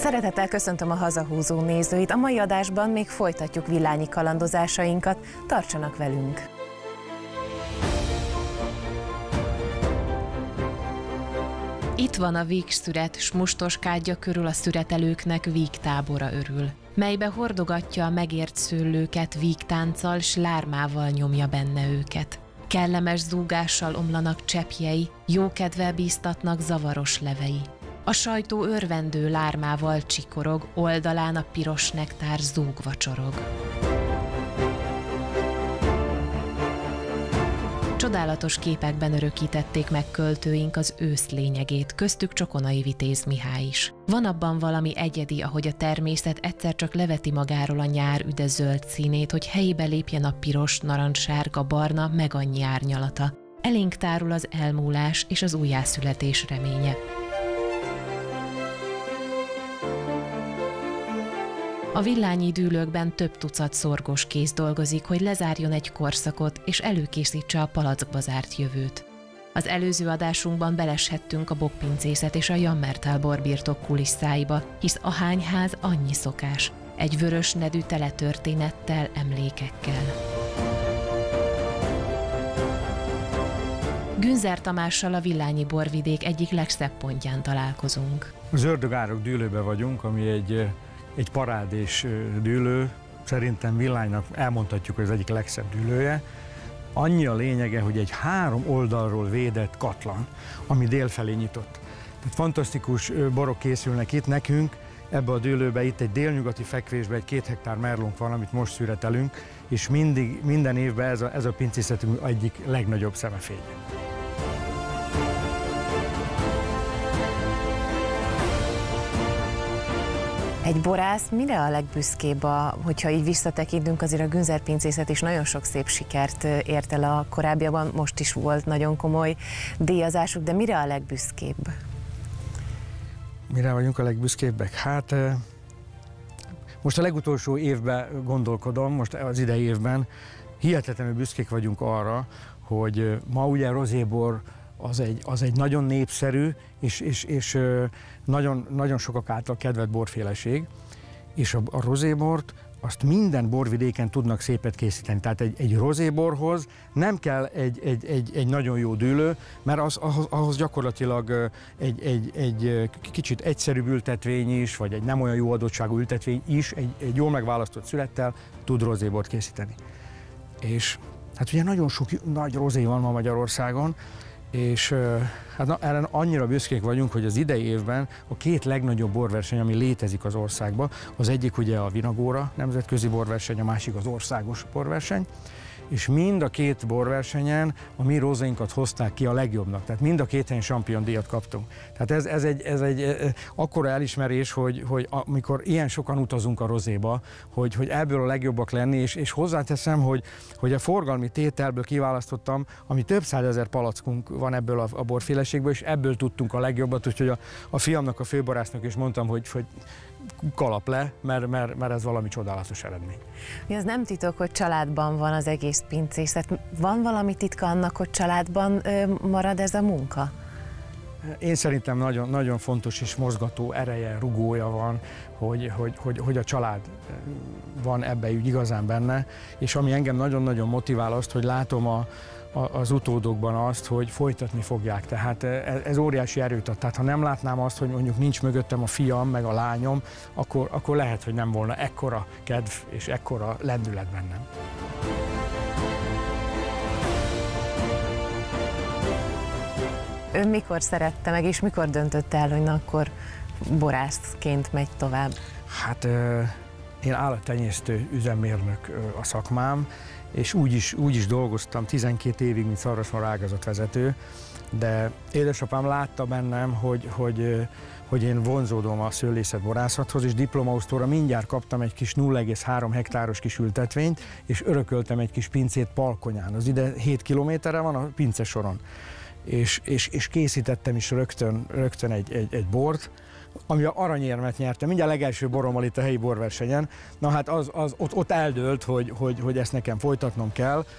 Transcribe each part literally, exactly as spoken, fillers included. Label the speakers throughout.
Speaker 1: Szeretettel köszöntöm a hazahúzó nézőit. A mai adásban még folytatjuk villányi kalandozásainkat. Tartsanak velünk! Itt van a vígszüret, s Mustoskádja körül a szüretelőknek vígtábora örül, melybe hordogatja a megért szőlőket, vígtánccal s lármával nyomja benne őket. Kellemes zúgással omlanak cseppjei, jókedvel bíztatnak zavaros levei. A sajtó örvendő lármával csikorog, oldalán a piros nektár zúgva csorog. Csodálatos képekben örökítették meg költőink az ősz lényegét, köztük Csokonai Vitéz Mihály is. Van abban valami egyedi, ahogy a természet egyszer csak leveti magáról a nyár üde zöld színét, hogy helyébe lépjen a piros, narancssárga, barna, meg annyi árnyalata. Elénk tárul az elmúlás és az újjászületés reménye. A villányi dűlőkben több tucat szorgos kéz dolgozik, hogy lezárjon egy korszakot és előkészítse a palackba zárt jövőt. Az előző adásunkban beleshettünk a bokpincészet és a Jammertal borbirtok kulisszáiba, hisz ahány ház annyi szokás, egy vörös nedű tele történettel, emlékekkel. Günzer Tamással a villányi borvidék egyik legszebb pontján találkozunk.
Speaker 2: Az Ördögárok dűlőbe vagyunk, ami egy Egy parádés dűlő, szerintem Villánynak elmondhatjuk, hogy az egyik legszebb dűlője. Annyi a lényege, hogy egy három oldalról védett katlan, ami délfelé nyitott. Tehát fantasztikus borok készülnek itt nekünk, ebbe a dűlőbe, itt egy délnyugati fekvésbe egy két hektár merlónk van, amit most szüretelünk, és mindig, minden évben ez a, ez a pincészetünk egyik legnagyobb szemefénye.
Speaker 1: Egy borász mire a legbüszkébb, a, hogyha így visszatekintünk, azért a Günzer pincészet is nagyon sok szép sikert ért el a korábbiakban, most is volt nagyon komoly díjazásuk, de mire a legbüszkébb?
Speaker 2: Mire vagyunk a legbüszkébbek? Hát most a legutolsó évben gondolkodom, most az idei évben hihetetlenül büszkék vagyunk arra, hogy ma ugye rozébor az egy, az egy nagyon népszerű és, és, és nagyon, nagyon sokak által kedvelt borféleség, és a, a rozébort azt minden borvidéken tudnak szépet készíteni. Tehát egy, egy rozéborhoz nem kell egy, egy, egy, egy nagyon jó dűlő, mert az, ahhoz, ahhoz gyakorlatilag egy, egy, egy kicsit egyszerűbb ültetvény is, vagy egy nem olyan jó adottságú ültetvény is egy, egy jól megválasztott születtel tud rozébort készíteni. És hát ugye nagyon sok nagy rozé van ma Magyarországon, és hát na, erre annyira büszkék vagyunk, hogy az idei évben a két legnagyobb borverseny, ami létezik az országban, az egyik ugye a Vinagóra nemzetközi borverseny, a másik az országos borverseny, és mind a két borversenyen a mi rozénkat hozták ki a legjobbnak, tehát mind a két helyen Champion díjat kaptunk. Tehát ez, ez egy, ez egy akkora elismerés, hogy, hogy amikor ilyen sokan utazunk a rozéba, hogy, hogy ebből a legjobbak lenni, és, és hozzáteszem, hogy, hogy a forgalmi tételből kiválasztottam, ami több százezer palackunk van ebből a, a borféleségből, és ebből tudtunk a legjobbat, úgyhogy a, a fiamnak, a főborásznak is mondtam, hogy, hogy kalap le, mert, mert, mert ez valami csodálatos eredmény.
Speaker 1: Ez nem titok, hogy családban van az egész pincészet. Van valami titka annak, hogy családban ö, marad ez a munka?
Speaker 2: Én szerintem nagyon, nagyon fontos és mozgató ereje, rugója van, hogy, hogy, hogy, hogy a család van ebbe úgy igazán benne, és ami engem nagyon-nagyon motivál azt, hogy látom a az utódokban azt, hogy folytatni fogják. Tehát ez óriási erőt ad. Tehát ha nem látnám azt, hogy mondjuk nincs mögöttem a fiam, meg a lányom, akkor, akkor lehet, hogy nem volna ekkora kedv és ekkora lendület bennem.
Speaker 1: Ön mikor szerette meg, és mikor döntött el, hogy na akkor borászként megy tovább?
Speaker 2: Hát én állattenyésztő üzemmérnök a szakmám, és úgy is, úgy is dolgoztam tizenkét évig, mint szarvasmarha ágazatvezető, de édesapám látta bennem, hogy, hogy, hogy én vonzódom a szőlészet borászathoz, és diplomaosztóra mindjárt kaptam egy kis nulla egész három hektáros kis ültetvényt, és örököltem egy kis pincét Palkonyán. Az ide hét kilométerre van a pincesoron. És, és, és készítettem is rögtön, rögtön egy, egy, egy bort, ami a aranyérmet nyerte, mindjárt a legelső borommal itt a helyi borversenyen. Na hát az, az, ott, ott eldőlt, hogy, hogy, hogy ezt nekem folytatnom kell,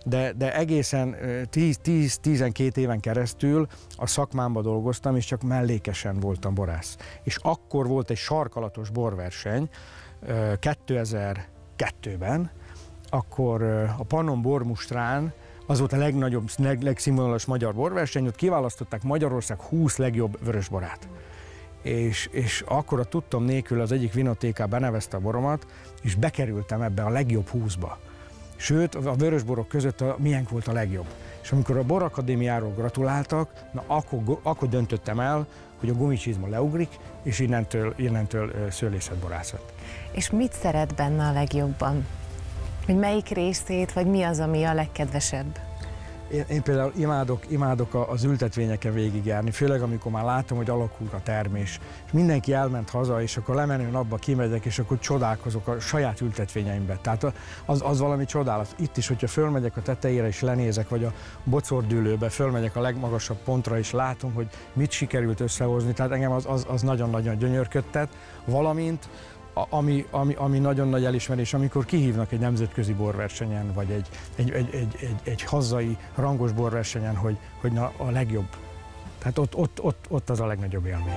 Speaker 2: de, de egészen tíz-tizenkét éven keresztül a szakmámban dolgoztam, és csak mellékesen voltam borász. És akkor volt egy sarkalatos borverseny kétezer-kettőben, akkor a Pannon Bormustrán, az volt a legnagyobb, leg, legszínvonalas magyar borverseny, ott kiválasztották Magyarország húsz legjobb vörösborát. És, és akkor a tudtom nélkül az egyik vinotéká benevezte a boromat, és bekerültem ebbe a legjobb húszba. Sőt, a vörösborok között a miénk volt a legjobb. És amikor a Borakadémiáról gratuláltak, na akkor, akkor döntöttem el, hogy a gumicsizma leugrik, és innentől, innentől szőlészetborászat.
Speaker 1: És mit szeret benne a legjobban? Hogy melyik részét, vagy mi az, ami a legkedvesebb?
Speaker 2: Én, én például imádok, imádok az ültetvényeken végigjárni, főleg amikor már látom, hogy alakul a termés, és mindenki elment haza, és akkor lemenő napba kimegyek, és akkor csodálkozok a saját ültetvényeimbe. Tehát az, az valami csodálat. Itt is, hogyha fölmegyek a tetejére, és lenézek, vagy a bocordűlőbe, fölmegyek a legmagasabb pontra, és látom, hogy mit sikerült összehozni, tehát engem az, az, az nagyon-nagyon gyönyörködtet, valamint Ami, ami, ami nagyon nagy elismerés, amikor kihívnak egy nemzetközi borversenyen, vagy egy, egy, egy, egy, egy, egy hazai rangos borversenyen, hogy, hogy na, a legjobb. Tehát ott, ott, ott, ott az a legnagyobb élmény.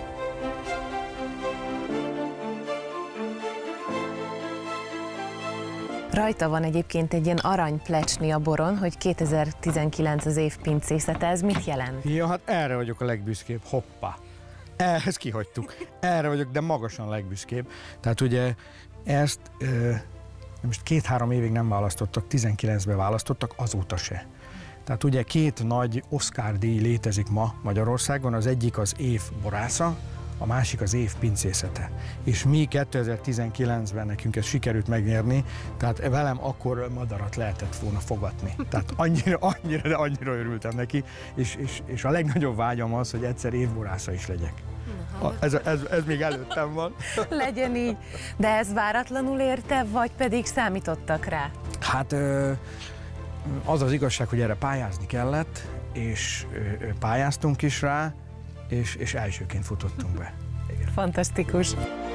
Speaker 1: Rajta van egyébként egy ilyen aranyplecsni a boron, hogy kétezer-tizenkilenc az év pincészete. Ez mit jelent?
Speaker 2: Ja, hát erre vagyok a legbüszkébb. Hoppá! Ezt kihagytuk. Erre vagyok, de magasan legbüszkébb. Tehát ugye ezt e, most két-három évig nem választottak, tizenkilencben választottak, azóta se. Tehát ugye két nagy Oscar-díj létezik ma Magyarországon, az egyik az év borásza, a másik az év pincészete. És mi kétezer-tizenkilencben nekünk ezt sikerült megnyerni, tehát velem akkor madarat lehetett volna fogatni. Tehát annyira, annyira, de annyira örültem neki, és, és, és a legnagyobb vágyam az, hogy egyszer évborásza is legyek. A, ez, ez, ez még előttem van.
Speaker 1: Legyen így. De ez váratlanul érte, vagy pedig számítottak rá?
Speaker 2: Hát az az igazság, hogy erre pályázni kellett, és pályáztunk is rá, És, és elsőként futottunk be.
Speaker 1: Igen. Fantasztikus.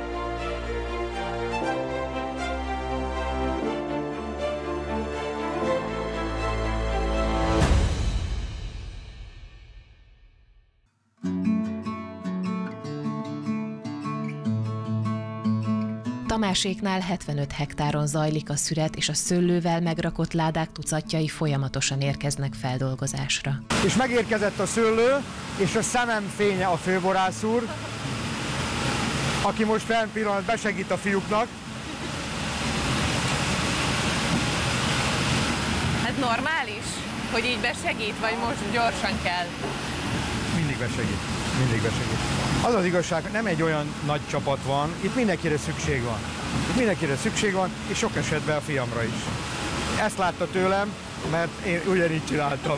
Speaker 1: Tamáséknál hetvenöt hektáron zajlik a szüret, és a szőlővel megrakott ládák tucatjai folyamatosan érkeznek feldolgozásra.
Speaker 2: És megérkezett a szőlő, és a szemem fénye a főborász úr, aki most fenn pillanat besegít a fiúknak.
Speaker 1: Ez normális, hogy így besegít, vagy most gyorsan kell?
Speaker 2: Mindig besegít, mindig besegít. Az az igazság, nem egy olyan nagy csapat van, itt mindenkire szükség van. Itt mindenkire szükség van, és sok esetben a fiamra is. Ezt látta tőlem, mert én ugyanígy csináltam.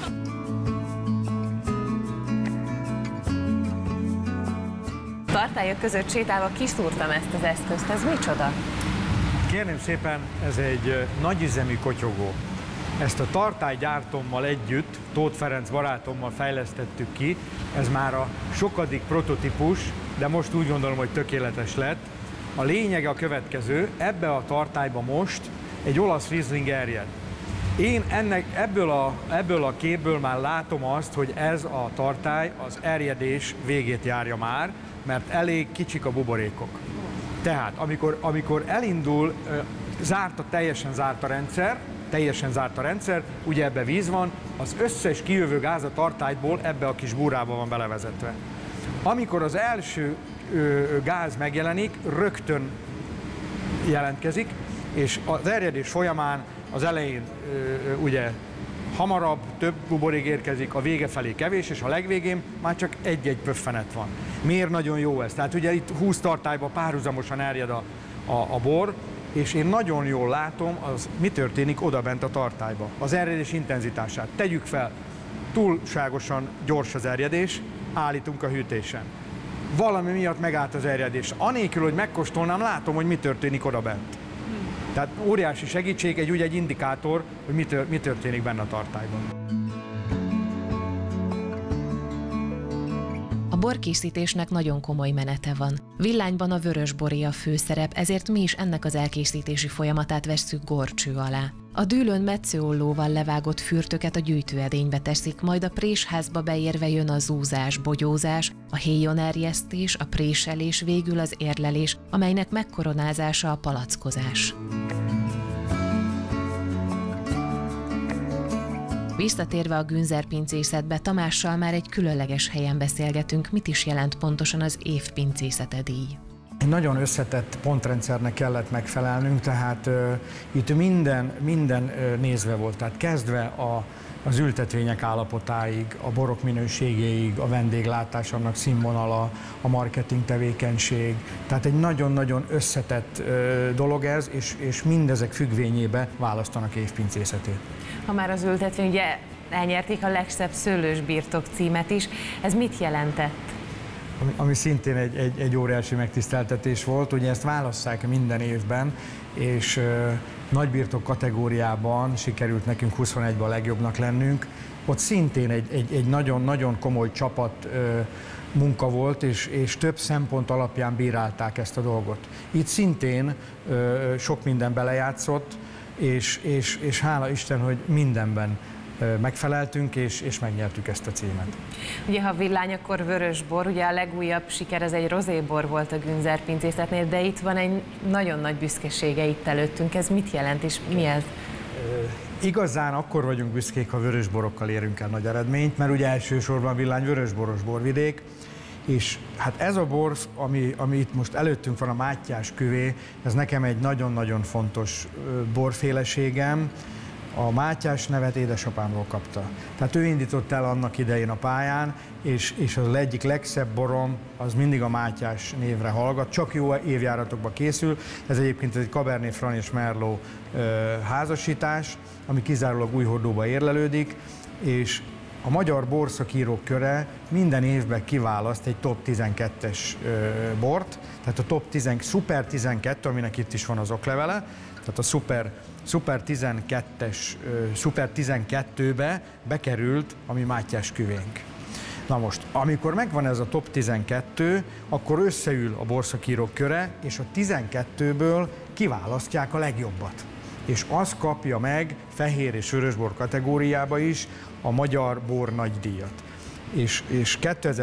Speaker 1: Tartályok között sétálva kiszúrtam ezt az eszközt, ez micsoda?
Speaker 2: Kérném szépen, ez egy nagyüzemű kotyogó. Ezt a tartálygyártómmal együtt, Tóth Ferenc barátommal fejlesztettük ki, ez már a sokadik prototípus, de most úgy gondolom, hogy tökéletes lett. A lényege a következő, ebbe a tartályba most egy olasz Riesling erjed. Én ennek, ebből, a, ebből a képből már látom azt, hogy ez a tartály az erjedés végét járja már, mert elég kicsik a buborékok. Tehát amikor, amikor elindul, zárt a, teljesen zárt a rendszer, teljesen zárt a rendszer, ugye ebbe víz van, az összes kijövő gáz a tartályból ebbe a kis búrába van belevezetve. Amikor az első ö, gáz megjelenik, rögtön jelentkezik, és az erjedés folyamán az elején ö, ö, ugye hamarabb, több buborék érkezik, a vége felé kevés, és a legvégén már csak egy-egy pöffenet van. Miért nagyon jó ez? Tehát ugye itt húsz tartályban párhuzamosan erjed a, a, a bor, és én nagyon jól látom, az mi történik odabent a tartályba, az erjedés intenzitását. Tegyük fel, túlságosan gyors az erjedés, állítunk a hűtésen. Valami miatt megállt az erjedés. Anélkül, hogy megkóstolnám, látom, hogy mi történik odabent. Tehát óriási segítség, egy, ugye egy indikátor, hogy mi, tör, mi történik benne a tartályban.
Speaker 1: A borkészítésnek nagyon komoly menete van. Villányban a vörösboré a főszerep, ezért mi is ennek az elkészítési folyamatát vesszük górcső alá. A dűlőn metszőollóval levágott fürtöket a gyűjtőedénybe teszik, majd a présházba beérve jön a zúzás, bogyózás, a héjon erjesztés, a préselés, végül az érlelés, amelynek megkoronázása a palackozás. Visszatérve a Günzer-pincészetbe, Tamással már egy különleges helyen beszélgetünk, mit is jelent pontosan az év pincészete díj.
Speaker 2: Egy nagyon összetett pontrendszernek kellett megfelelnünk, tehát uh, itt minden, minden uh, nézve volt, tehát kezdve a, az ültetvények állapotáig, a borok minőségéig, a vendéglátás, annak színvonala, a marketing tevékenység, tehát egy nagyon-nagyon összetett uh, dolog ez, és, és mindezek függvényébe választanak évpincészetét.
Speaker 1: Ha már az ültetvény, ugye elnyerték a legszebb szőlős birtok címet is, ez mit jelentett?
Speaker 2: Ami, ami szintén egy, egy, egy óriási megtiszteltetés volt, ugye ezt válasszák minden évben, és uh, nagybirtok kategóriában sikerült nekünk huszonegyben a legjobbnak lennünk. Ott szintén egy, egy, egy nagyon-nagyon komoly csapat uh, munka volt, és, és több szempont alapján bírálták ezt a dolgot. Itt szintén uh, sok minden belejátszott, és, és, és hála Isten, hogy mindenben megfeleltünk, és, és megnyertük ezt a címet.
Speaker 1: Ugye, ha villány, akkor vörösbor, ugye a legújabb siker ez egy rozébor volt a Günzer-pincészetnél, de itt van egy nagyon nagy büszkesége itt előttünk. Ez mit jelent, és mi ez?
Speaker 2: Igazán akkor vagyunk büszkék, ha vörösborokkal érünk el nagy eredményt, mert ugye elsősorban villány vörösboros borvidék, és hát ez a bor, ami, ami itt most előttünk van, a Mátyás küvé, ez nekem egy nagyon-nagyon fontos borféleségem. A Mátyás nevet édesapámról kapta. Tehát ő indított el annak idején a pályán, és, és az egyik legszebb borom az mindig a Mátyás névre hallgat, csak jó évjáratokba készül. Ez egyébként egy Cabernet Franc és Merlot ö, házasítás, ami kizárólag Újhordóba érlelődik, és a magyar borszakírók köre minden évben kiválaszt egy top tizenkettes ö, bort, tehát a top tíz, Super tizenkettő, aminek itt is van az oklevele, tehát a Super, Super tizenkettes, uh, Super tizenkettőbe bekerült a mi Mátyás küvénk. Na most, amikor megvan ez a top tizenkettő, akkor összeül a borszakírók köre, és a tizenkettőből kiválasztják a legjobbat. És az kapja meg fehér és vörösbor kategóriába is a Magyar Bor Nagydíjat. És, és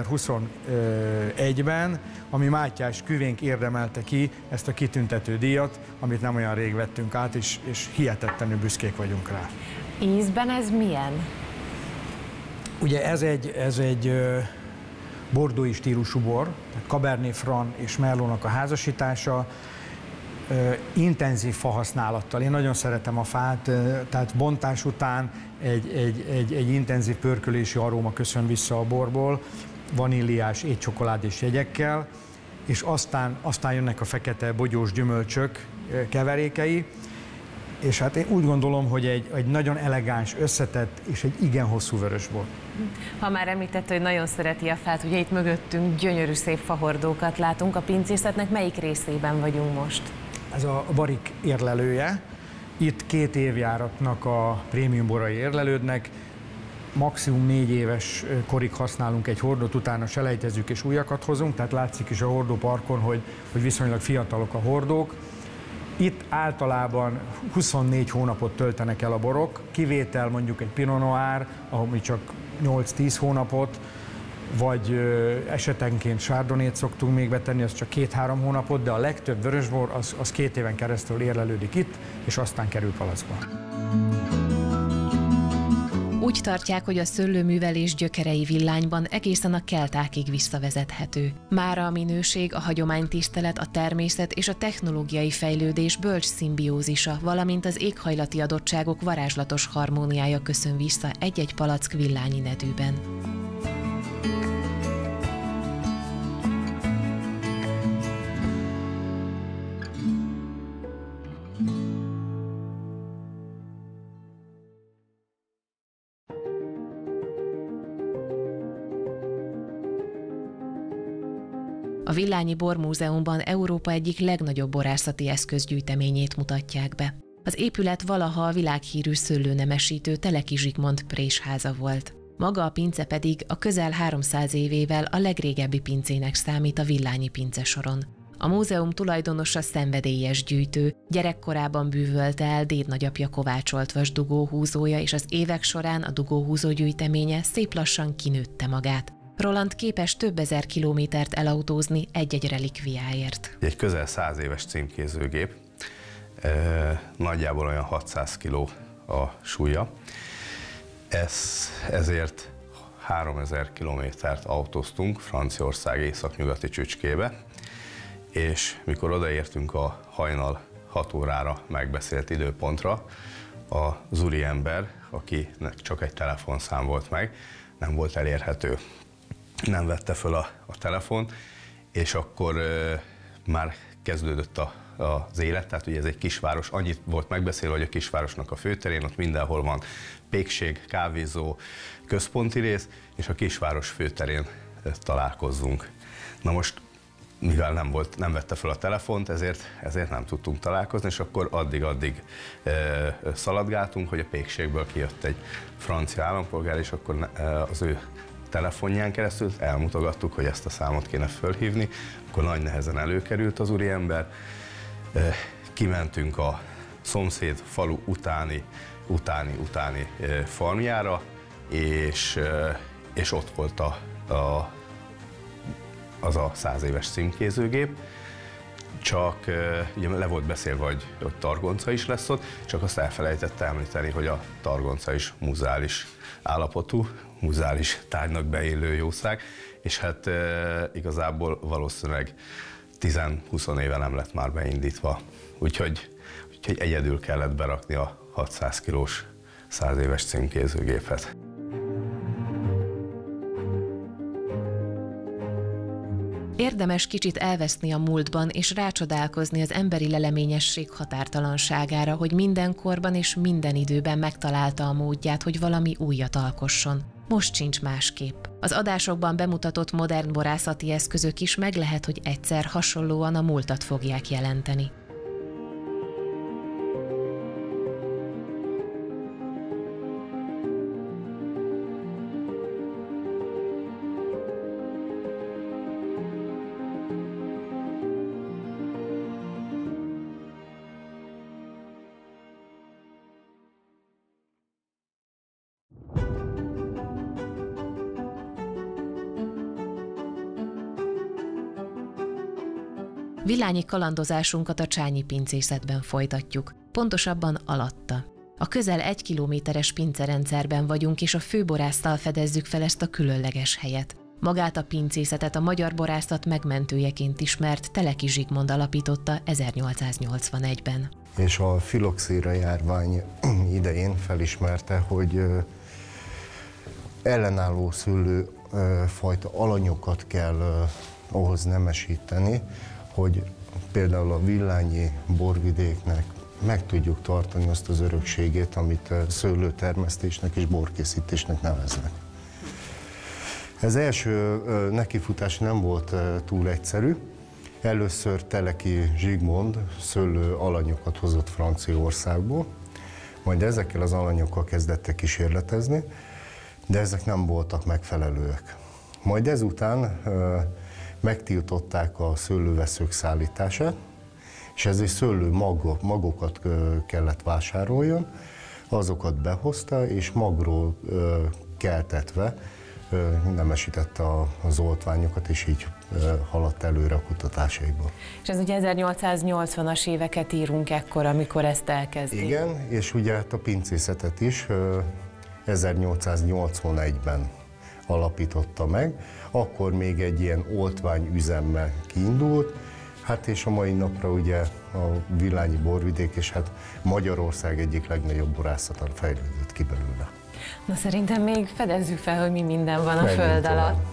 Speaker 2: kétezer-huszonegyben a mi Mátyás küvénk érdemelte ki ezt a kitüntető díjat, amit nem olyan rég vettünk át, és, és hihetetlenül büszkék vagyunk rá.
Speaker 1: Ízben ez milyen?
Speaker 2: Ugye ez egy, ez egy bordói stílusú bor, tehát Cabernet Franc és Merlotnak a házasítása, intenzív fahasználattal. Én nagyon szeretem a fát, tehát bontás után egy, egy, egy, egy intenzív pörkölési aróma köszön vissza a borból, vaníliás, étcsokoládés jegyekkel, és aztán, aztán jönnek a fekete bogyós gyümölcsök keverékei, és hát én úgy gondolom, hogy egy, egy nagyon elegáns, összetett és egy igen hosszú vörösbor.
Speaker 1: Ha már említette, hogy nagyon szereti a fát, ugye itt mögöttünk gyönyörű szép fahordókat látunk, a pincészetnek melyik részében vagyunk most?
Speaker 2: Ez a barik érlelője. Itt két évjáratnak a prémium borai érlelődnek. Maximum négy éves korig használunk egy hordót, utána selejtezzük és újakat hozunk, tehát látszik is a hordóparkon, hogy, hogy viszonylag fiatalok a hordók. Itt általában huszonnégy hónapot töltenek el a borok, kivétel mondjuk egy Pinot Noir, ahol csak nyolc-tíz hónapot, vagy ö, esetenként Chardonnay-t szoktunk még betenni, az csak két-három hónapot, de a legtöbb vörösbor az, az két éven keresztül érlelődik itt, és aztán kerül palacba.
Speaker 1: Úgy tartják, hogy a szőlőművelés gyökerei Villányban egészen a keltákig visszavezethető. Mára a minőség, a hagyománytisztelet, a természet és a technológiai fejlődés bölcs szimbiózisa, valamint az éghajlati adottságok varázslatos harmóniája köszön vissza egy-egy palack villányi nedűben. A Villányi Bormúzeumban Európa egyik legnagyobb borászati eszközgyűjteményét mutatják be. Az épület valaha a világhírű szőlőnemesítő Teleki Zsigmond présháza volt. Maga a pince pedig a közel háromszáz évével a legrégebbi pincének számít a Villányi pince soron. A múzeum tulajdonosa szenvedélyes gyűjtő, gyerekkorában bűvölte el dédnagyapja kovácsolt vas dugóhúzója, és az évek során a dugóhúzó gyűjteménye szép lassan kinőtte magát. Roland képes több ezer kilométert elautózni egy-egy relikviáért.
Speaker 3: Egy közel száz éves címkézőgép, nagyjából olyan hatszáz kiló a súlya. Ez, ezért háromezer kilométert autóztunk Franciaország északnyugati csücskébe, és mikor odaértünk a hajnal hat órára megbeszélt időpontra, az úriember, akinek csak egy telefonszám volt meg, nem volt elérhető. Nem vette föl a, a telefont, és akkor ö, már kezdődött a, az élet, tehát ugye ez egy kisváros, annyit volt megbeszélve, hogy a kisvárosnak a főterén, ott mindenhol van pékség, kávézó, központi rész, és a kisváros főterén találkozzunk. Na most, mivel nem, volt, nem vette fel a telefont, ezért, ezért nem tudtunk találkozni, és akkor addig-addig e, szaladgáltunk, hogy a pékségből kijött egy francia állampolgár, és akkor e, az ő telefonján keresztül elmutogattuk, hogy ezt a számot kéne fölhívni, akkor nagy nehezen előkerült az úriember, e, kimentünk a szomszéd falu utáni, utáni, utáni e, farmjára, és, e, és ott volt a, a az a száz éves címkézőgép, csak ugye le volt beszélve, hogy ott targonca is lesz ott, csak azt elfelejtette említeni, hogy a targonca is muzeális állapotú, muzeális tárgynak beillő jószág, és hát e, igazából valószínűleg tíz-húsz éve nem lett már beindítva, úgyhogy, úgyhogy egyedül kellett berakni a hatszáz kilós száz éves címkézőgépet.
Speaker 1: Érdemes kicsit elveszni a múltban és rácsodálkozni az emberi leleményesség határtalanságára, hogy minden korban és minden időben megtalálta a módját, hogy valami újat alkosson. Most sincs másképp. Az adásokban bemutatott modern borászati eszközök is meg lehet, hogy egyszer hasonlóan a múltat fogják jelenteni. Villányi kalandozásunkat a Csányi pincészetben folytatjuk, pontosabban alatta. A közel egy kilométeres pincerendszerben vagyunk, és a főborásztal fedezzük fel ezt a különleges helyet. Magát a pincészetet a magyar borászat megmentőjeként ismert Teleki Zsigmond alapította ezernyolcszáznyolcvanegyben.
Speaker 4: És a filoxéra járvány idején felismerte, hogy ellenálló szőlőfajta alanyokat kell ahhoz nemesíteni, hogy például a villányi borvidéknek meg tudjuk tartani azt az örökségét, amit szőlőtermesztésnek és borkészítésnek neveznek. Ez első nekifutás nem volt túl egyszerű. Először Teleki Zsigmond szőlő alanyokat hozott Franciaországból, majd ezekkel az alanyokkal kezdettek kísérletezni, de ezek nem voltak megfelelőek. Majd ezután megtiltották a szőlőveszők szállítását, és ezért szőlő magok, magokat kellett vásároljon, azokat behozta, és magról keltetve nemesítette az oltványokat, és így haladt előre a kutatásaiból.
Speaker 1: És ez ugye ezernyolcszáznyolcvanas éveket írunk ekkor, amikor ezt elkezdik.
Speaker 4: Igen, és ugye hát a pincészetet is ezernyolcszáznyolcvanegyben alapította meg, akkor még egy ilyen oltványüzemmel kiindult, hát és a mai napra ugye a Villányi borvidék, és hát Magyarország egyik legnagyobb borászata fejlődött ki belőle.
Speaker 1: Na szerintem még fedezzük fel, hogy mi minden van a
Speaker 4: Menjünk
Speaker 1: föld
Speaker 4: tovább.
Speaker 1: alatt.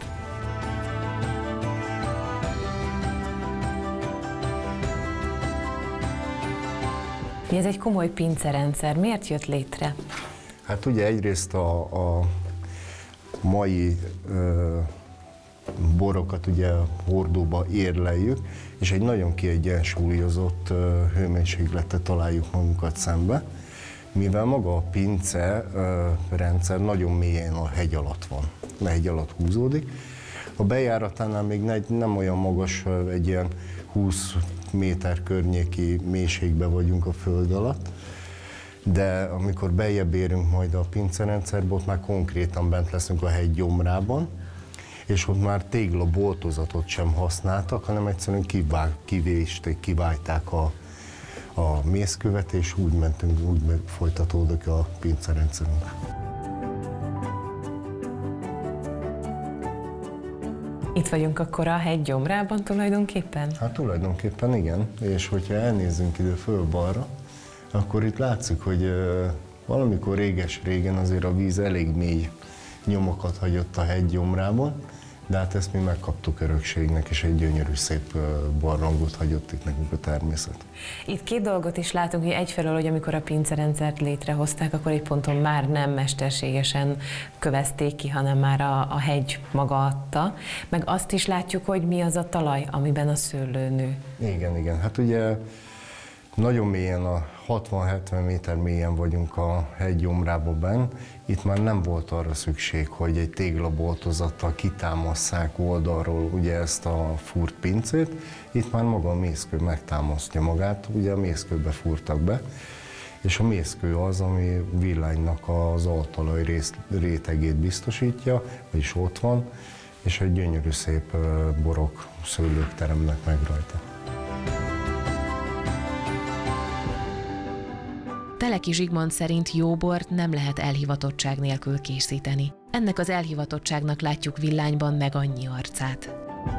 Speaker 1: Ez egy komoly pincerendszer. Miért jött létre?
Speaker 4: Hát ugye egyrészt a, a mai ö, borokat ugye hordóba érleljük, és egy nagyon kiegyensúlyozott ö, hőmérséklettel találjuk magunkat szembe. mivel maga a pince rendszer nagyon mélyen a hegy alatt van, a hegy alatt húzódik. A bejáratánál még nem olyan magas, egy ilyen húsz méter környéki mélységben vagyunk a föld alatt, de amikor beljebb érünk majd a pincerendszerbe, ott már konkrétan bent leszünk a hegy gyomrában, és ott már téglaboltozatot sem használtak, hanem egyszerűen kivág, kivésték, kivágták a, a mészkövet, és úgy mentünk, úgy folytatódik a pincerendszerünk.
Speaker 1: Itt vagyunk akkor a hegy gyomrában tulajdonképpen?
Speaker 4: Hát tulajdonképpen igen, és hogyha elnézzünk ide föl-balra, akkor itt látszik, hogy uh, valamikor réges-régen azért a víz elég mély nyomokat hagyott a hegy gyomrában, de hát ezt mi megkaptuk örökségnek, és egy gyönyörű szép uh, barlangot hagyott itt nekünk a természet.
Speaker 1: Itt két dolgot is látunk, hogy egyfelől, hogy amikor a pincerendszert létrehozták, akkor egy ponton már nem mesterségesen kövezték ki, hanem már a, a hegy maga adta. Meg azt is látjuk, hogy mi az a talaj, amiben a szőlő nő.
Speaker 4: Igen, igen. Hát ugye nagyon mélyen, a hatvan-hetven méter mélyen vagyunk a hegy gyomrában benn. Itt már nem volt arra szükség, hogy egy téglaboltozattal kitámasszák oldalról ugye ezt a fúrt pincét. Itt már maga a mészkő megtámasztja magát, ugye a mészkőbe fúrtak be, és a mészkő az, ami villánynak az altalaj rétegét biztosítja, vagyis ott van, és egy gyönyörű szép borok, szőlők teremnek meg rajta.
Speaker 1: Teleki Zsigmond szerint jó bort nem lehet elhivatottság nélkül készíteni. Ennek az elhivatottságnak látjuk Villányban meg annyi arcát.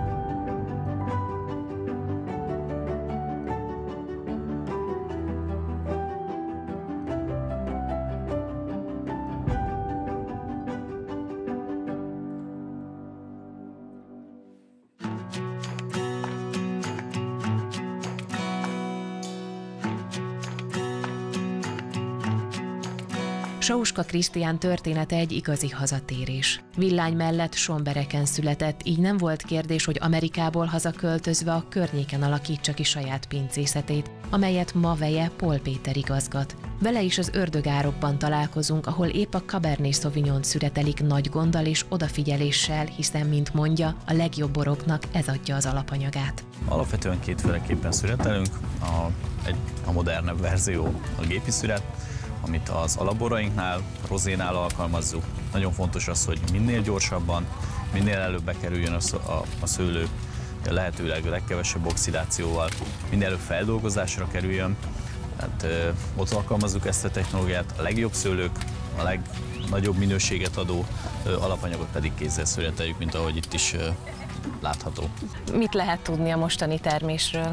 Speaker 1: Sauska Krisztián története egy igazi hazatérés. Villány mellett Sombereken született, így nem volt kérdés, hogy Amerikából hazaköltözve a környéken alakítsa ki saját pincészetét, amelyet ma veje Pól Péter igazgat. Vele is az ördögárokban találkozunk, ahol épp a Cabernet Sauvignon szüretelik nagy gonddal és odafigyeléssel, hiszen, mint mondja, a legjobb boroknak ez adja az alapanyagát.
Speaker 5: Alapvetően kétféleképpen szüretelünk, a, egy, a modernebb verzió a gépi szüret, amit az alapborainknál, rozénál alkalmazzuk. Nagyon fontos az, hogy minél gyorsabban, minél előbb bekerüljön a, a, a szőlő, lehetőleg legkevesebb oxidációval, minél előbb feldolgozásra kerüljön. Tehát, ö, ott alkalmazzuk ezt a technológiát, a legjobb szőlők, a legnagyobb minőséget adó ö, alapanyagot pedig kézzel szüreteljük, mint ahogy itt is ö, látható.
Speaker 1: Mit lehet tudni a mostani termésről?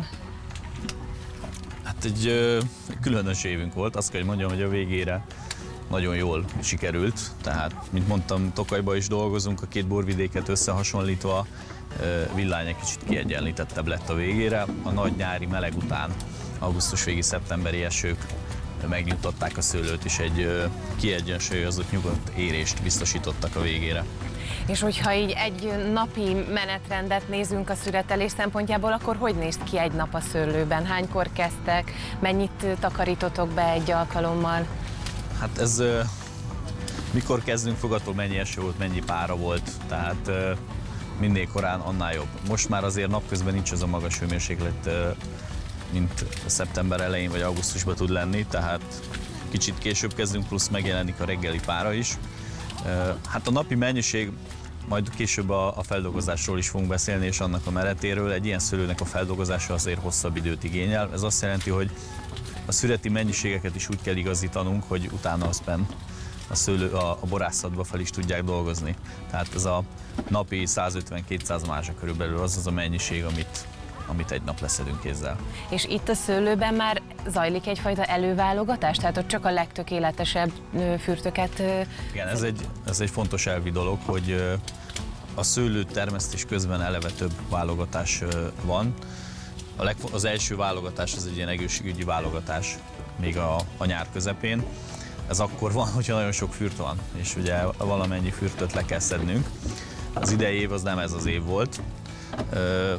Speaker 5: Hát egy, ö, egy különös évünk volt, azt kell, hogy mondjam, hogy a végére nagyon jól sikerült. Tehát, mint mondtam, Tokajban is dolgozunk, a két borvidéket összehasonlítva, ö, Villány egy kicsit kiegyenlítettebb lett a végére. A nagy nyári meleg után, augusztus végi, szeptemberi esők megnyugtatták a szőlőt, és egy ö, kiegyensúlyozott nyugodt érést biztosítottak a végére.
Speaker 1: És hogyha így egy napi menetrendet nézünk a szüretelés szempontjából, akkor hogy néz ki egy nap a szőlőben? Hánykor kezdtek? Mennyit takarítotok be egy alkalommal?
Speaker 5: Hát ez, mikor kezdünk fog, attól mennyi eső volt, mennyi pára volt, tehát minél korán, annál jobb. Most már azért napközben nincs az a magas hőmérséklet, mint szeptember elején vagy augusztusban tud lenni, tehát kicsit később kezdünk, plusz megjelenik a reggeli pára is. Hát a napi mennyiség, majd később a, a feldolgozásról is fogunk beszélni, és annak a menetéről. Egy ilyen szőlőnek a feldolgozása azért hosszabb időt igényel. Ez azt jelenti, hogy a szüreti mennyiségeket is úgy kell igazítanunk, hogy utána aztán a szőlő a, a borászatba fel is tudják dolgozni. Tehát ez a napi százötven-kétszáz mázsa körülbelül az az a mennyiség, amit, amit egy nap leszedünk kézzel. És
Speaker 1: itt a szőlőben már zajlik egyfajta előválogatás? Tehát ott csak a legtökéletesebb fürtöket...
Speaker 5: Igen, ez egy, ez egy fontos elvi dolog, hogy a szőlő termesztés közben eleve több válogatás van. A leg, az első válogatás az egy ilyen egészségügyi válogatás még a, a nyár közepén. Ez akkor van, hogyha nagyon sok fürt van, és ugye valamennyi fürtöt le kell szednünk. Az idei év az nem ez az év volt.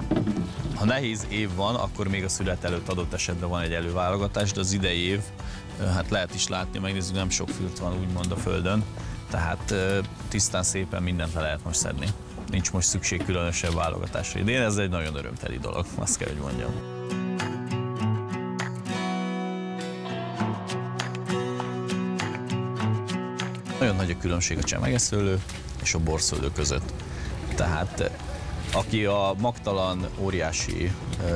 Speaker 5: Ha nehéz év van, akkor még a szület előtt adott esetben van egy előválogatás, de az idei év hát lehet is látni, megnézzük, nem sok fürt van úgymond a földön, tehát tisztán szépen mindent le lehet most szedni. Nincs most szükség különösebb válogatásra idén, ez egy nagyon örömteli dolog, azt kell, hogy mondjam. Nagyon nagy a különbség a csemegeszőlő és a borszőlő között. Tehát aki a magtalan, óriási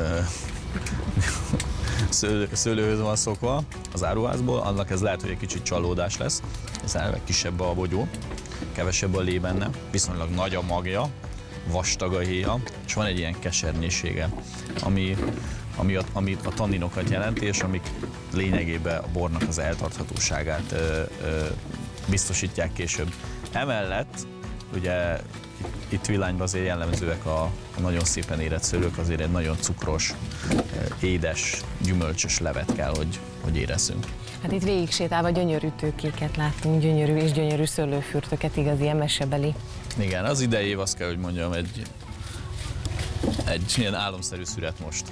Speaker 5: szőlő, szőlőhöz van szokva az áruházból, annak ez lehet, hogy egy kicsit csalódás lesz. Ez elve kisebb a bogyó, kevesebb a lé benne, viszonylag nagy a magja, vastag a héja, és van egy ilyen kesernyésége, ami, ami, a, ami a tanninokat jelenti, és amik lényegében a bornak az eltarthatóságát ö, ö, biztosítják később. Emellett, ugye itt Villányban azért jellemzőek a, a nagyon szépen érett szőlők, azért egy nagyon cukros, édes, gyümölcsös levet kell, hogy, hogy érezzünk.
Speaker 6: Hát itt végig sétálva gyönyörű tőkéket láttunk, gyönyörű és gyönyörű szőlőfürtöket, igazi emesebeli.
Speaker 5: Igen, az idei év, azt kell, hogy mondjam, egy, egy ilyen álomszerű szüret most.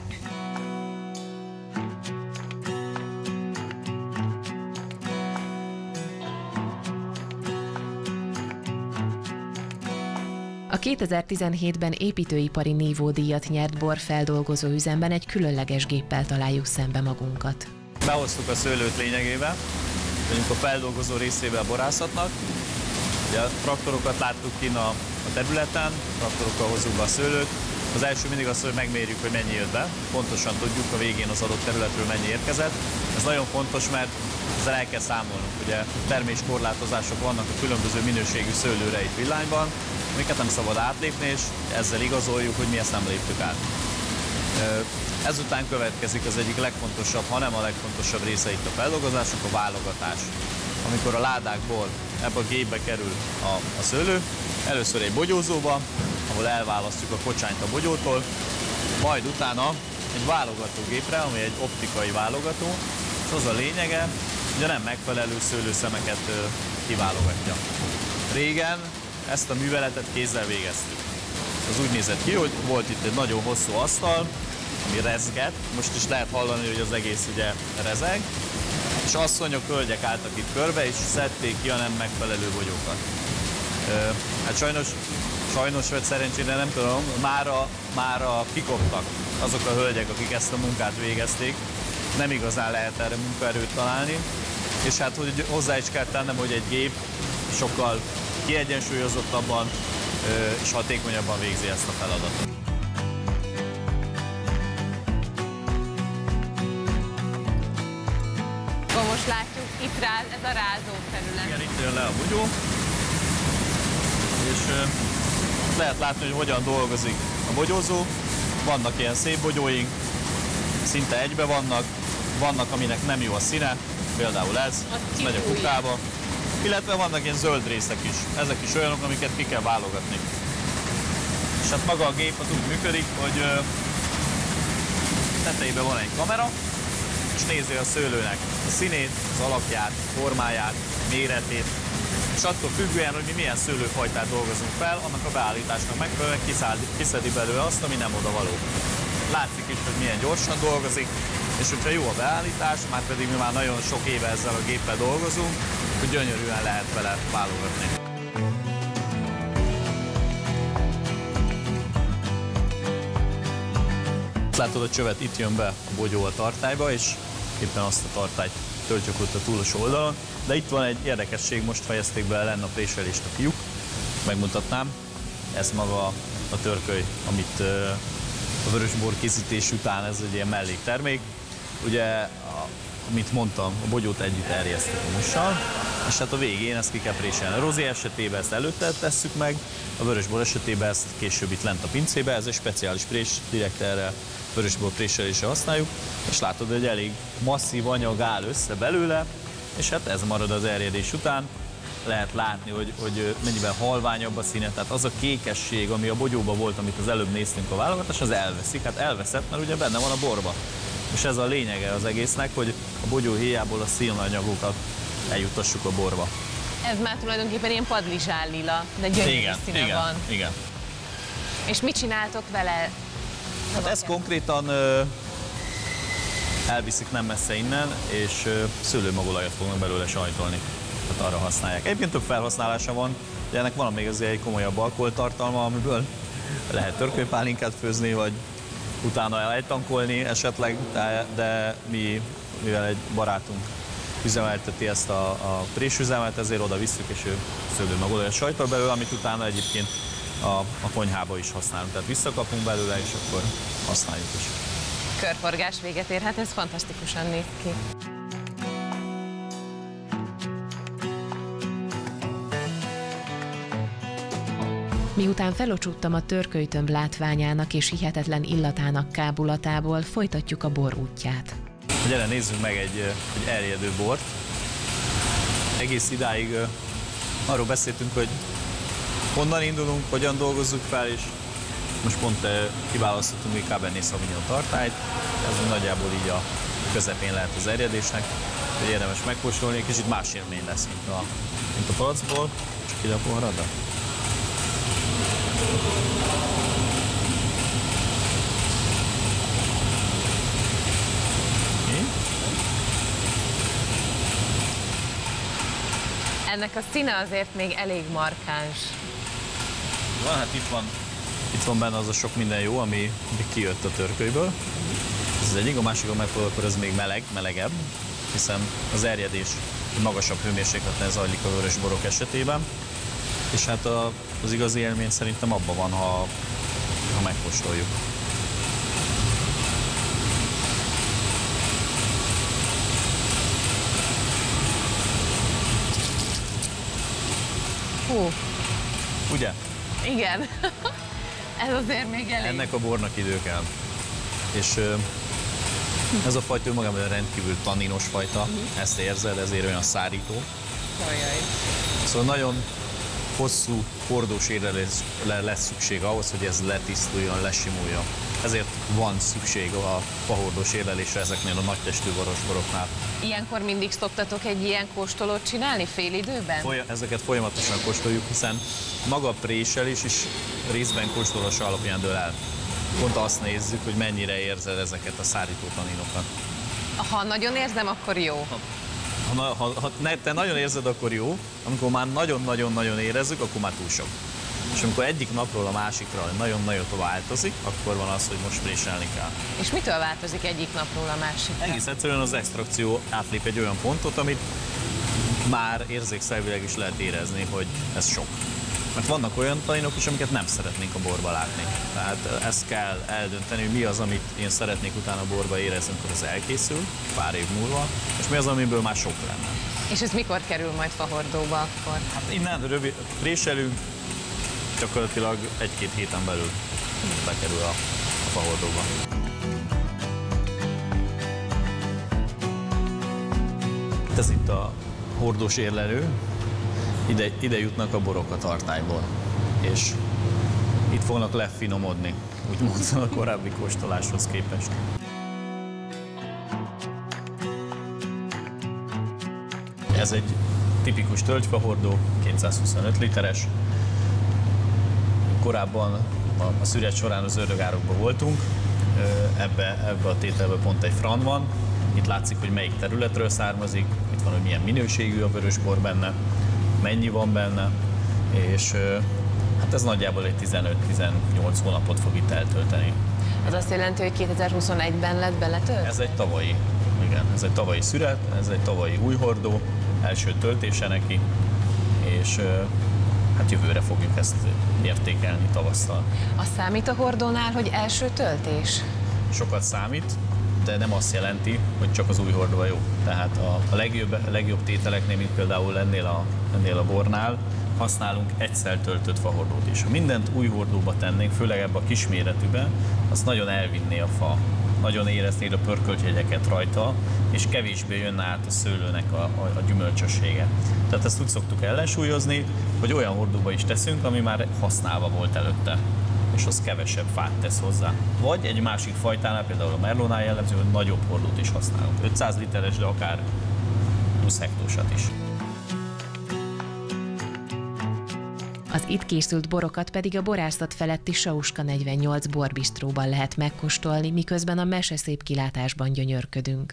Speaker 1: A kétezer-tizenhétben építőipari nívódíjat nyert borfeldolgozó üzemben egy különleges géppel találjuk szembe magunkat.
Speaker 5: Behoztuk a szőlőt lényegében, mondjuk a feldolgozó részével a borászatnak. Ugye a traktorokat láttuk kint a, a területen, traktorokkal hozzuk be a szőlőt. Az első mindig az, hogy megmérjük, hogy mennyi jött be. Pontosan tudjuk a végén az adott területről mennyi érkezett. Ez nagyon fontos, mert ezzel el kell számolnunk. Ugye terméskorlátozások vannak a különböző minőségű szőlőre itt Villányban, amiket nem szabad átlépni, és ezzel igazoljuk, hogy mi ezt nem léptük át. Ezután következik az egyik legfontosabb, ha nem a legfontosabb része itt a feldolgozásnak, a válogatás. Amikor a ládákból ebbe a gépbe kerül a, a szőlő, először egy bogyózóba, ahol elválasztjuk a kocsányt a bogyótól, majd utána egy válogatógépre, ami egy optikai válogató, és az a lényege, hogy a nem megfelelő szőlőszemeket kiválogatja. Régen ezt a műveletet kézzel végeztük. Az úgy nézett ki, hogy volt itt egy nagyon hosszú asztal, ami rezget, most is lehet hallani, hogy az egész ugye rezeg, és asszonyok, hölgyek álltak itt körbe, és szedték ki a nem megfelelő bogyókat. Hát sajnos, sajnos vagy szerencsére nem tudom, mára, mára kikoptak azok a hölgyek, akik ezt a munkát végezték. Nem igazán lehet erre munkaerőt találni, és hát hogy hozzá is kell tennem, hogy egy gép sokkal kiegyensúlyozottabban és hatékonyabban végzi ezt a feladatot.
Speaker 6: Most látjuk, itt ráz, ez a rázó terület.
Speaker 5: Igen, itt jön le a bogyó, és lehet látni, hogy hogyan dolgozik a bogyózó. Vannak ilyen szép bogyóink, szinte egybe vannak, vannak, aminek nem jó a színe, például ez, ez megy a kukába. Illetve vannak ilyen zöld részek is. Ezek is olyanok, amiket ki kell válogatni. És hát maga a gép az úgy működik, hogy tetejében van egy kamera, és nézi a szőlőnek a színét, az alakját, formáját, méretét, és attól függően, hogy mi milyen szőlőfajtát dolgozunk fel, annak a beállításnak megfelelően kiszedi belőle azt, ami nem odavaló. Látszik is, hogy milyen gyorsan dolgozik, és hogyha jó a beállítás, már pedig mi már nagyon sok éve ezzel a géppel dolgozunk, hogy gyönyörűen lehet vele válogatni. Látod a csövet, itt jön be a bogyó a tartályba, és éppen azt a tartályt töltjük ott a túlsó oldalon. De itt van egy érdekesség, most fejezték be lenne a préselést a fiúk, megmutatnám. Ez maga a törköly, amit a vörösbor készítés után, ez egy ilyen melléktermék. Ugye, amit mondtam, a bogyót együtt erjesztjük a mussal, és hát a végén ezt ki kell préselni. A rozé esetében ezt előtte tesszük meg, a vörösbor esetében ezt később itt lent a pincébe, ez egy speciális prés, direkt erre vörösbor préselésre használjuk, és látod, hogy elég masszív anyag áll össze belőle, és hát ez marad az erjedés után. Lehet látni, hogy, hogy mennyiben halványabb a színe, tehát az a kékesség, ami a bogyóban volt, amit az előbb néztünk a válogatás, az elveszik, hát elveszett, mert ugye benne van a borba. És ez a lényege az egésznek, hogy a bogyó héjából a színanyagokat eljutassuk a borba.
Speaker 6: Ez már tulajdonképpen ilyen padlizsál lila, de gyönyörű
Speaker 5: igen,
Speaker 6: színe
Speaker 5: igen,
Speaker 6: van.
Speaker 5: Igen.
Speaker 6: És mit csináltok vele?
Speaker 5: Hát ez konkrétan ö, elviszik nem messze innen, és szőlőmagolajat fognak belőle sajtolni. Tehát arra használják. Egyébként több felhasználása van, de ennek van még azért egy komolyabb alkoholtartalma, amiből lehet törkölypálinkát főzni, vagy utána eltankolni esetleg, de, de mi, mivel egy barátunk üzemelteti ezt a, a présüzemet, ezért oda visszük, és ő szőlőmagolajat sajtol belőle, amit utána egyébként a, a konyhába is használunk. Tehát visszakapunk belőle, és akkor használjuk is.
Speaker 6: Körforgás véget ér, hát ez fantasztikusan néz ki.
Speaker 1: Miután felocsuttam a törkölytömb látványának és hihetetlen illatának kábulatából, folytatjuk a bor útját.
Speaker 5: Gyere, nézzünk meg egy, egy eljedő bort. Egész idáig arról beszéltünk, hogy honnan indulunk, hogyan dolgozzuk fel, és most pont kiválasztottunk egy Cabernet Sauvignon tartályt. Ez nagyjából így a közepén lehet az erjedésnek, hogy érdemes megkóstolni, egy kicsit más élmény lesz, mint a, mint a palacból. Csak ide a poharadra.
Speaker 6: Ennek a színe azért még elég markáns.
Speaker 5: Van, hát itt van, itt van benne az a sok minden jó, ami kijött a törkölyből. Ez az egyik, a másik, a megfordul, akkor ez még meleg, melegebb, hiszen az erjedés magasabb hőmérsékleten zajlik a vörös borok esetében. És hát a, az igazi élmény szerintem abban van, ha, ha megkóstoljuk.
Speaker 6: Hú.
Speaker 5: Ugye?
Speaker 6: Igen. Ez azért még elég.
Speaker 5: Ennek a bornak idő kell. És ez a fajta magában rendkívül tanninos fajta, uh-huh. Ezt érzed, ezért olyan szárító.
Speaker 6: Ajaj.
Speaker 5: Szóval nagyon hosszú hordós érrelésre lesz szükség ahhoz, hogy ez letisztuljon, lesimuljon. Ezért van szükség a fahordós érlelésre ezeknél a nagytestű borosboroknál.
Speaker 6: Ilyenkor mindig szoktatok egy ilyen kóstolót csinálni fél időben?
Speaker 5: Foly ezeket folyamatosan kóstoljuk, hiszen maga a préselés is részben kóstolás alapján dől el. Pont azt nézzük, hogy mennyire érzed ezeket a szárító taninokat.
Speaker 6: Ha nagyon érzem, akkor jó.
Speaker 5: Ha, ha, ha ne, te nagyon érzed, akkor jó, amikor már nagyon-nagyon-nagyon érezzük, akkor már túl sok. És amikor egyik napról a másikra nagyon-nagyon változik, akkor van az, hogy most préselni kell.
Speaker 6: És mitől változik egyik napról a másikra?
Speaker 5: Egész egyszerűen az extrakció átlép egy olyan pontot, amit már érzékszervileg is lehet érezni, hogy ez sok. Mert vannak olyan taninok is, amiket nem szeretnénk a borba látni. Tehát ezt kell eldönteni, hogy mi az, amit én szeretnék utána a borba érezni, amikor ez elkészül, pár év múlva, és mi az, amiből már sok lenne.
Speaker 6: És ez mikor kerül majd fahordóba akkor?
Speaker 5: Hát innen rövid préselünk, gyakorlatilag egy-két héten belül bekerül a, a fahordóba. Ez itt a hordós érlelő, ide, ide jutnak a borok a tartályból, és itt fognak lefinomodni, úgymond a korábbi kóstoláshoz képest. Ez egy tipikus tölgyfahordó, kétszázhuszonöt literes. Korábban a szüret során az ördögárokban voltunk, ebbe, ebbe a tételbe pont egy fran van. Itt látszik, hogy melyik területről származik, itt van, hogy milyen minőségű a vörösbor benne, mennyi van benne, és hát ez nagyjából egy tizenöt-tizennyolc hónapot fog itt eltölteni.
Speaker 6: Az azt jelenti, hogy kétezer-huszonegyben lett beletölt?
Speaker 5: Ez egy tavalyi, igen, ez egy tavalyi szüret, ez egy tavalyi új hordó, első töltése neki, és hát jövőre fogjuk ezt értékelni tavasszal.
Speaker 6: Az számít a hordónál, hogy első töltés?
Speaker 5: Sokat számít, de nem azt jelenti, hogy csak az új hordó jó. Tehát a, a, legjobb, a legjobb tételeknél, mint például ennél a, ennél a bornál, használunk egyszer töltött fahordót is. Ha mindent új hordóba tennénk, főleg ebbe a kisméretűben, az nagyon elvinné a fa. Nagyon éreznéd a pörköltjegyeket rajta, és kevésbé jönne át a szőlőnek a, a, a gyümölcsössége. Tehát ezt úgy szoktuk ellensúlyozni, hogy olyan hordóba is teszünk, ami már használva volt előtte, és az kevesebb fát tesz hozzá. Vagy egy másik fajtánál, például a merlónál jellemző, hogy nagyobb hordót is használunk. ötszáz literes, de akár húsz hektósat is.
Speaker 1: Az itt készült borokat pedig a borászat feletti Sauska negyvennyolc borbistróban lehet megkóstolni, miközben a meseszép kilátásban gyönyörködünk.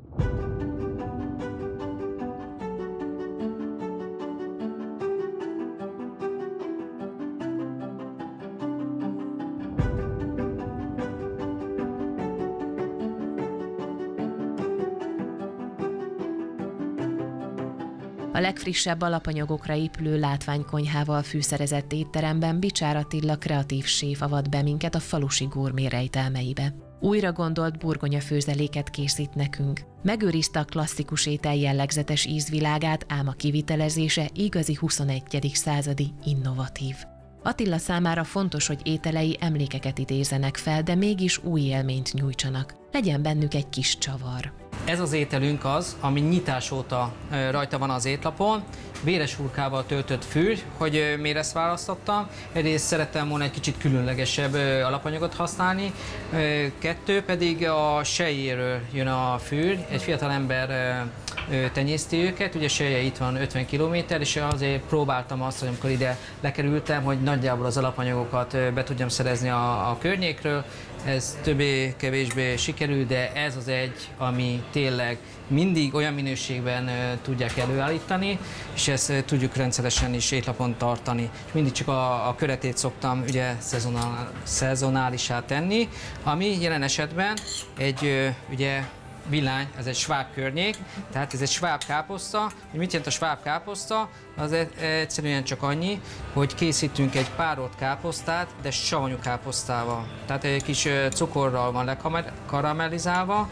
Speaker 1: A legfrissebb alapanyagokra épülő látványkonyhával fűszerezett étteremben Bicsár Attila kreatív séf avat be minket a falusi gurmé rejtelmeibe. Újra gondolt burgonya főzeléket készít nekünk. Megőrizte a klasszikus étel jellegzetes ízvilágát, ám a kivitelezése igazi huszonegyedik századi innovatív. Attila számára fontos, hogy ételei emlékeket idézenek fel, de mégis új élményt nyújtsanak. Legyen bennük egy kis csavar.
Speaker 7: Ez az ételünk az, ami nyitás óta rajta van az étlapon. Véres hurkával töltött fűr, hogy miért ezt választottam. Egyrészt szerettem volna egy kicsit különlegesebb alapanyagot használni. Kettő pedig a sejéről jön a fűr. Egy fiatal ember tenyészti őket, ugye Selje itt van ötven kilométer, és azért próbáltam azt, hogy amikor ide lekerültem, hogy nagyjából az alapanyagokat be tudjam szerezni a, a környékről. Ez többé-kevésbé sikerül, de ez az egy, ami tényleg mindig olyan minőségben uh, tudják előállítani, és ezt uh, tudjuk rendszeresen is étlapon tartani. És mindig csak a, a köretét szoktam ugye szezonál, szezonálisá tenni, ami jelen esetben egy uh, ugye Villány, ez egy sváb környék, tehát ez egy sváb káposzta. Mit jelent a sváb káposzta? Az egyszerűen csak annyi, hogy készítünk egy párolt káposztát, de savanyú káposztával. Tehát egy kis cukorral van lekaramellizálva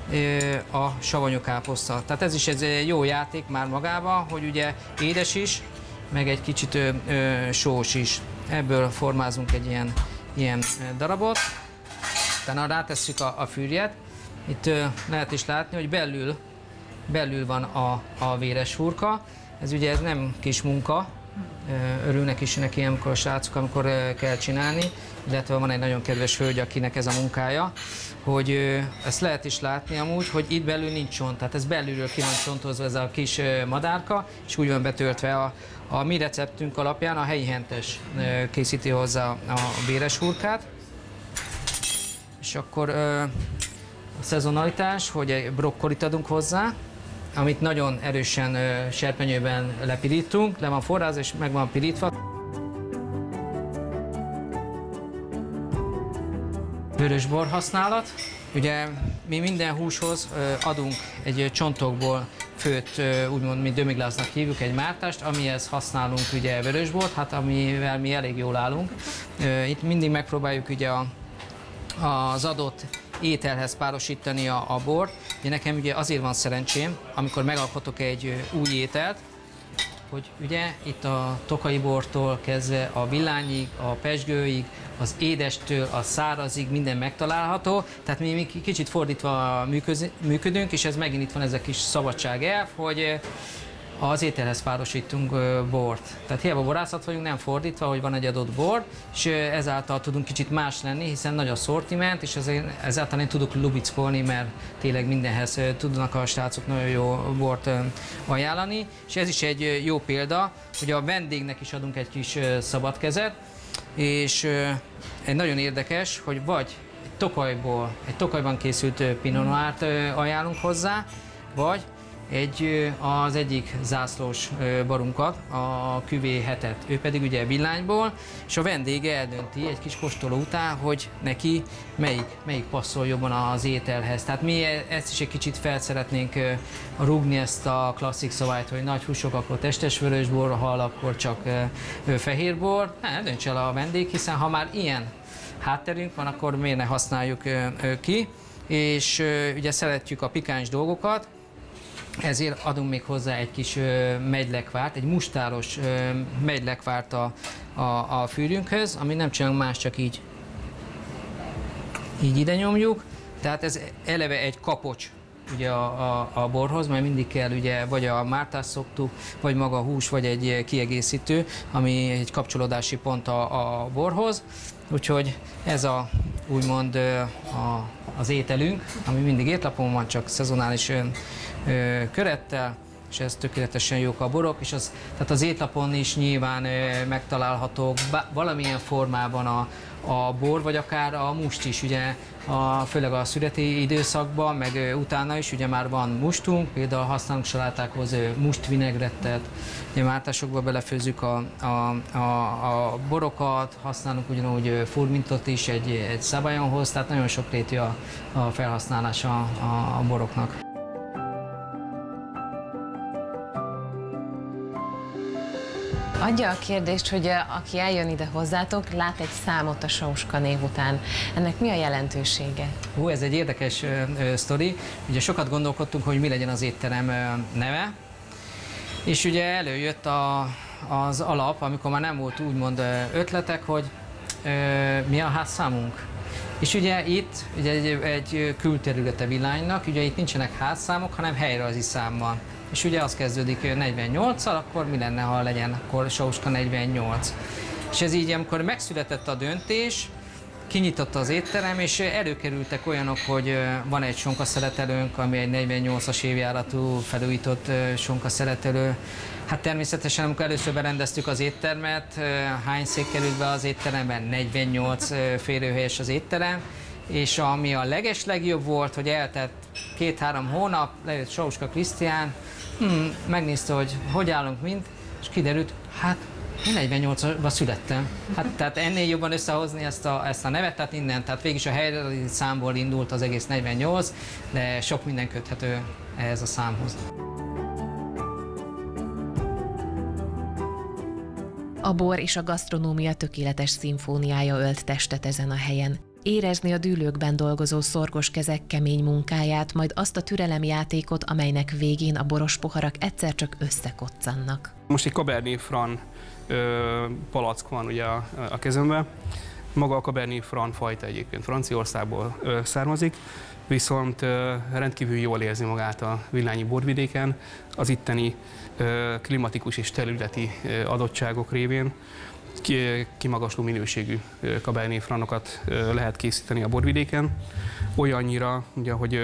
Speaker 7: a savanyú káposzta. Tehát ez is egy jó játék már magában, hogy ugye édes is, meg egy kicsit ö, ö, sós is. Ebből formázunk egy ilyen, ilyen darabot. Utána rátesszük a, a fűrjet. Itt ö, lehet is látni, hogy belül, belül van a, a véres hurka. Ez ugye ez nem kis munka, örülnek is neki ilyenkor a srácok, amikor ö, kell csinálni, illetve van egy nagyon kedves hölgy, akinek ez a munkája, hogy ö, ezt lehet is látni amúgy, hogy itt belül nincs csont, tehát ez belülről ki van csontozva ez a kis ö, madárka, és úgy van betöltve a, a mi receptünk alapján a helyi hentes ö, készíti hozzá a véres hurkát. És akkor ö, a szezonalitás, hogy egy brokkolit adunk hozzá, amit nagyon erősen ö, serpenyőben lepirítunk, le van forrázva és meg van pirítva. Vörösbor használat. Ugye mi minden húshoz ö, adunk egy csontokból főtt, ö, úgymond mi dömigláznak hívjuk, egy mártást, amihez használunk ugye vörösbort, hát amivel mi elég jól állunk. Ö, itt mindig megpróbáljuk ugye a, az adott ételhez párosítani a, a bort. Ugye nekem ugye azért van szerencsém, amikor megalkotok egy új ételt, hogy ugye itt a tokai bortól kezdve a villányig, a pezsgőig, az édestől a szárazig minden megtalálható, tehát mi, mi kicsit fordítva működünk, és ez megint itt van ez a kis szabadságelv, hogy az ételhez párosítunk bort. Tehát hiába borászat vagyunk, nem fordítva, hogy van egy adott bor, és ezáltal tudunk kicsit más lenni, hiszen nagy a szortiment, és ezáltal én tudok lubickolni, mert tényleg mindenhez tudnak a srácok nagyon jó bort ajánlani. És ez is egy jó példa, hogy a vendégnek is adunk egy kis szabad kezet, és egy nagyon érdekes, hogy vagy egy tokajból, egy tokajban készült Pinot Noirt ajánlunk hozzá, vagy egy, az egyik zászlós barunkat, a Cuvée hetet, ő pedig ugye villányból, és a vendége eldönti egy kis kóstoló után, hogy neki melyik, melyik passzol jobban az ételhez. Tehát mi ezt is egy kicsit fel szeretnénk rúgni, ezt a klasszik szabályt, hogy nagy húsok, akkor testes vörösbor, hal, akkor csak fehérbor. Ne döntse el a vendég, hiszen ha már ilyen hátterünk van, akkor miért ne használjuk ki. És ugye szeretjük a pikáns dolgokat, ezért adunk még hozzá egy kis ö, megylekvárt, egy mustáros ö, megylekvárt a, a, a fűrünkhöz, ami nem csinálunk más, csak így, így ide nyomjuk. Tehát ez eleve egy kapocs ugye a, a, a borhoz, mert mindig kell ugye vagy a mártást szoktuk, vagy maga a hús, vagy egy kiegészítő, ami egy kapcsolódási pont a, a borhoz. Úgyhogy ez a úgymond a, az ételünk, ami mindig étlapon van, csak szezonális ö, körettel, és ez tökéletesen jók a borok, és az, tehát az étlapon is nyilván megtalálhatók valamilyen formában a, a bor, vagy akár a must is, ugye, a, főleg a szüreti időszakban, meg utána is, ugye már van mustunk, például használunk salátákhoz must vinegrettet, ugye mártásokba belefőzzük a, a, a, a borokat, használunk ugyanúgy furmintot is egy, egy szabályonhoz, tehát nagyon sokrétű a, a felhasználása a, a boroknak.
Speaker 6: Adja a kérdést, hogy aki eljön ide hozzátok, lát egy számot a Sauska név után. Ennek mi a jelentősége?
Speaker 7: Hú, ez egy érdekes ö, ö, sztori. Ugye sokat gondolkodtunk, hogy mi legyen az étterem ö, neve, és ugye előjött a, az alap, amikor már nem volt úgymond ötletek, hogy ö, mi a házszámunk. És ugye itt ugye egy, egy külterülete Villánynak, ugye itt nincsenek házszámok, hanem helyrajzi számmal. És ugye az kezdődik negyvennyolccal, akkor mi lenne, ha legyen akkor Sauska negyvennyolc. És ez így, amikor megszületett a döntés, kinyitotta az étterem, és előkerültek olyanok, hogy van egy sonkaszeletelőnk, ami egy negyvennyolcas évjáratú felújított sonkaszeletelő. Hát természetesen, amikor először berendeztük az éttermet, hány szék került be az étteremben? negyvennyolc férőhelyes az étterem, és ami a leges legjobb volt, hogy eltelt két-három hónap, lejött Sauska Krisztián, hmm, megnézte, hogy hogy állunk mind, és kiderült, hát én negyvennyolcban születtem. Hát, tehát ennél jobban összehozni ezt a, ezt a nevet, tehát innen, tehát végig a helyi számból indult az egész negyvennyolc, de sok minden köthető ehhez a számhoz.
Speaker 1: A bor és a gasztronómia tökéletes szimfóniája ölt testet ezen a helyen. Érezni a dűlőkben dolgozó szorgos kezek kemény munkáját, majd azt a türelemjátékot, amelynek végén a boros poharak egyszer csak összekoccannak.
Speaker 8: Most egy Cabernet Franc ö, palack van ugye a, a kezemben. Maga a Cabernet Franc fajta egyébként Franciaországból ö, származik, viszont ö, rendkívül jól érzi magát a villányi borvidéken, az itteni ö, klimatikus és területi ö, adottságok révén. Kimagasló minőségű Cabernet Francokat lehet készíteni a borvidéken. Olyannyira, ugye, hogy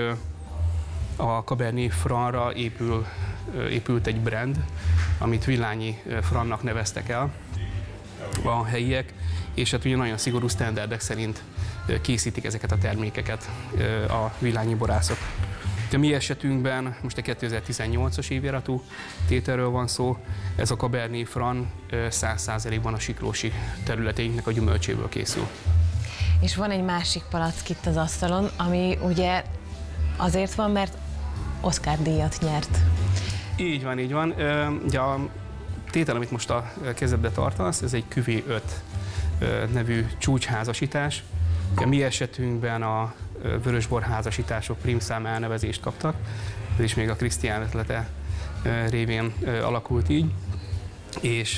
Speaker 8: a Cabernet Francra épül, épült egy brand, amit Villányi Francnak neveztek el a helyiek, és hát ugye nagyon szigorú sztenderdek szerint készítik ezeket a termékeket a villányi borászok. A mi esetünkben most a kétezer-tizennyolcas évjáratú tételről van szó, ez a Cabernet Franc száz százalékban a siklósi területeinknek a gyümölcséből készül.
Speaker 6: És van egy másik palack itt az asztalon, ami ugye azért van, mert Oscar-díjat nyert. Így
Speaker 8: van, így van. Ugye a tétel, amit most a kezedbe tartasz, ez egy Cuvée öt nevű csúcsházasítás. A mi esetünkben a vörösbor házasítások prímszám elnevezést kaptak, ez is még a Krisztián ötlete révén alakult így, és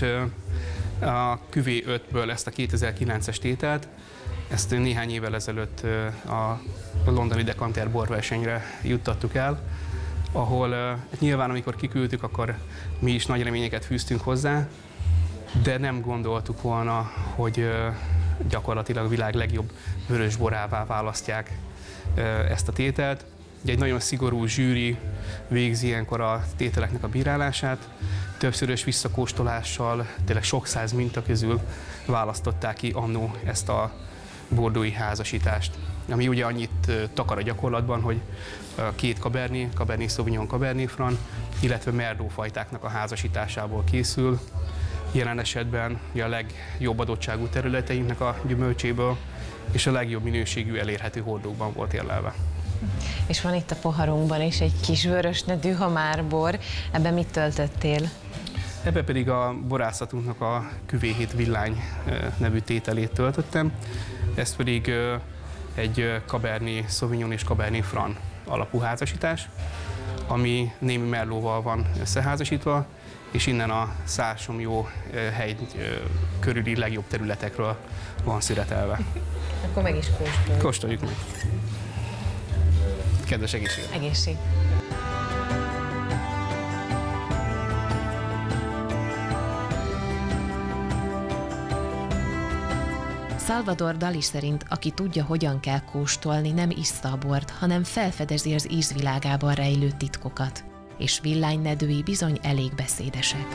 Speaker 8: a Cuvée ötből ezt a kétezer-kilences tételt, ezt néhány évvel ezelőtt a londoni Decanter borversenyre juttattuk el, ahol nyilván amikor kiküldtük, akkor mi is nagy reményeket fűztünk hozzá, de nem gondoltuk volna, hogy gyakorlatilag a világ legjobb vörösborává választják ezt a tételt. Ugye egy nagyon szigorú zsűri végzi ilyenkor a tételeknek a bírálását. Többszörös visszakóstolással, tényleg sok száz minta közül választották ki annó ezt a bordói házasítást. Ami ugye annyit takar a gyakorlatban, hogy két Cabernet, Cabernet Sauvignon, Cabernet Franc, illetve Merlot fajtáknak a házasításából készül. Jelen esetben a legjobb adottságú területeinknek a gyümölcséből és a legjobb minőségű elérhető hordókban volt érlelve.
Speaker 6: És van itt a poharunkban is egy kis vörösnedű hamárbor. Ebben mit töltöttél?
Speaker 8: Ebbe pedig a borászatunknak a Cuvée hét villány nevű tételét töltöttem. Ez pedig egy Cabernet Sauvignon és Cabernet Franc alapú házasítás, ami némi merlóval van összeházasítva, és innen a Szársomlyó hegy körüli legjobb területekről van születelve.
Speaker 6: Akkor meg is kóstoljuk.
Speaker 8: Kóstoljuk meg. Kedves egészség!
Speaker 6: Egészség!
Speaker 1: Salvador Dali szerint, aki tudja, hogyan kell kóstolni, nem issza a bort, hanem felfedezi az ízvilágában rejlő titkokat. és villanynedői bizony elég beszédesek.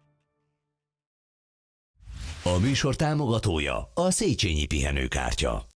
Speaker 9: A műsor támogatója a Széchenyi Pihenőkártya.